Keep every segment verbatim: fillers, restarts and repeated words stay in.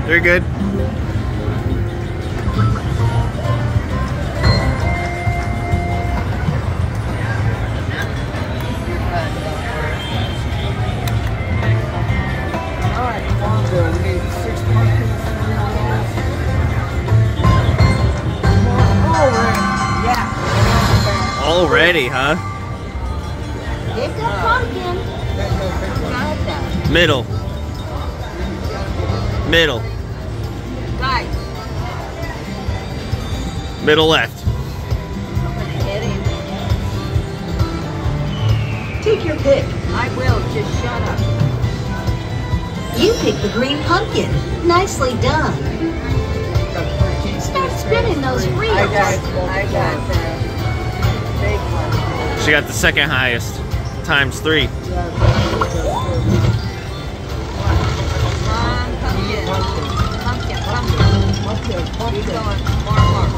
They're good. Already, huh? Get the pumpkin. Middle. Middle. Right. Middle left. Take your pick. I will. Just shut up. You picked the green pumpkin. Nicely done. Start spinning those reels. I got, I got that. She got the second highest, times three. Come on, pumpkin. Pumpkin, pumpkin. Keep going. More, more.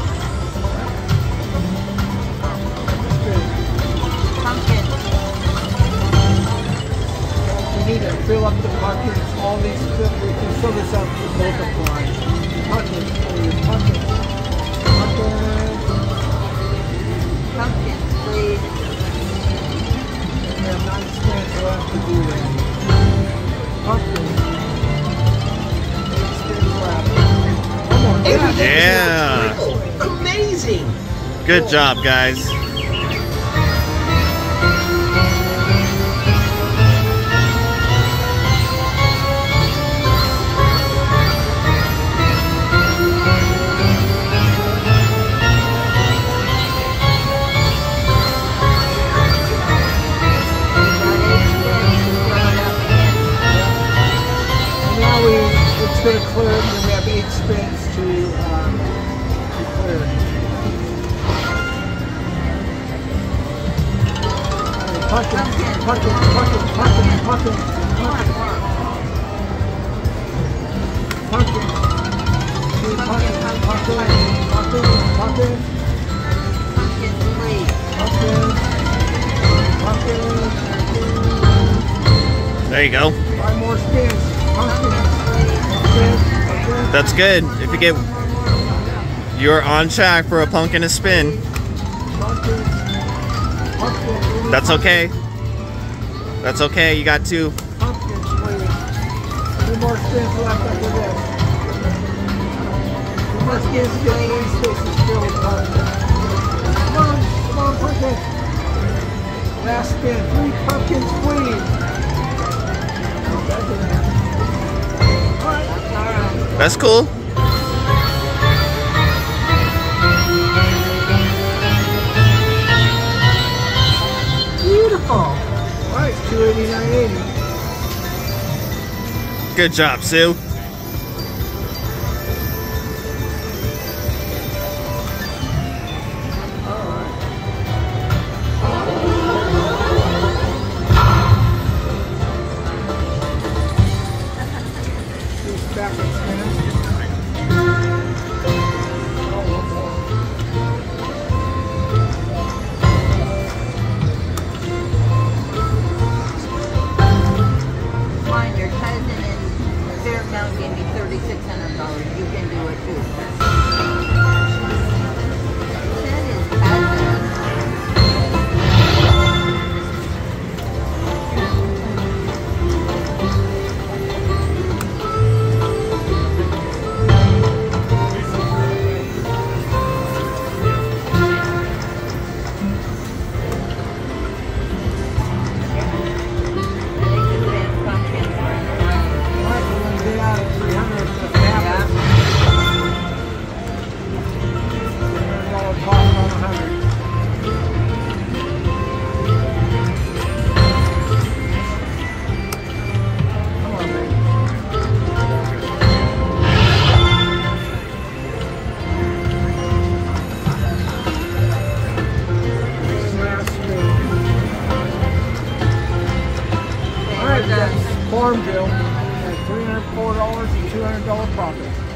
Pumpkin. We need to fill up the buckets. All these, we can fill this up with multiply. Pumpkin, please. Pumpkin. Pumpkin. Pumpkin, please. We have nine spins left to do that. Pumpkin. Eight spins left. Come on, Yeah. Amazing. Good job, guys. It's going to clear, and then we have eight spins to, um, to clear. Pumpkin, pumpkin, pumpkin, pumpkin, pumpkin, pumpkin. Pumpkin. Pumpkin, pumpkin, pumpkin, pumpkin. Pumpkin, please. Pumpkin. Pumpkin. There you go. Five more spins. Pumpkin. That's good. If you get, you're on track for a pumpkin to spin. That's okay. That's okay. You got two. Pumpkins, please. Two more spins left after this. Two more spins to get three spaces filled with pumpkin. Come on, come on, pumpkin. Last spin. Three pumpkins, please. That's cool. Beautiful. All right, two eighty-nine eighty. Good job, Sue. Farmville at three hundred four dollars and two hundred dollar profit.